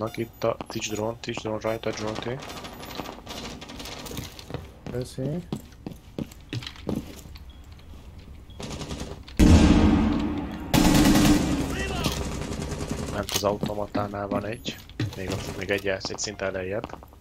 Nak itt a teach drone rajta drone T. Köszi. Ment az automatánál van egy. Még egy szinte lejjebb.